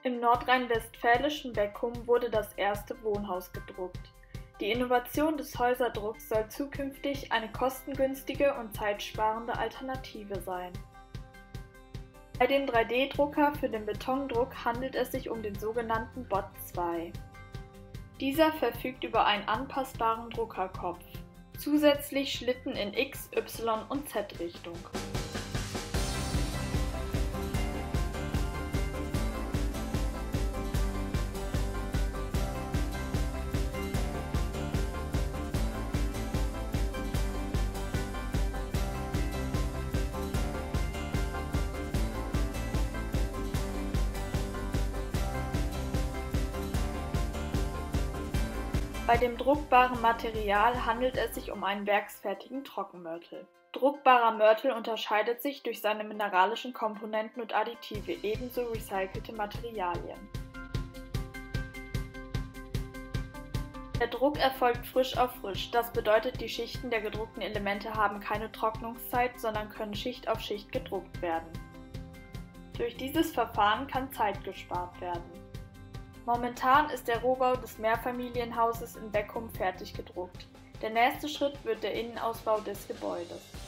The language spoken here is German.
Im nordrhein-westfälischen Beckum wurde das erste Wohnhaus gedruckt. Die Innovation des Häuserdrucks soll zukünftig eine kostengünstige und zeitsparende Alternative sein. Bei dem 3D-Drucker für den Betondruck handelt es sich um den sogenannten Bot 2. Dieser verfügt über einen anpassbaren Druckerkopf, zusätzlich Schlitten in X-, Y- und Z-Richtung. Bei dem druckbaren Material handelt es sich um einen werksfertigen Trockenmörtel. Druckbarer Mörtel unterscheidet sich durch seine mineralischen Komponenten und Additive, ebenso recycelte Materialien. Der Druck erfolgt frisch auf frisch, das bedeutet, die Schichten der gedruckten Elemente haben keine Trocknungszeit, sondern können Schicht auf Schicht gedruckt werden. Durch dieses Verfahren kann Zeit gespart werden. Momentan ist der Rohbau des Mehrfamilienhauses in Beckum fertig gedruckt. Der nächste Schritt wird der Innenausbau des Gebäudes.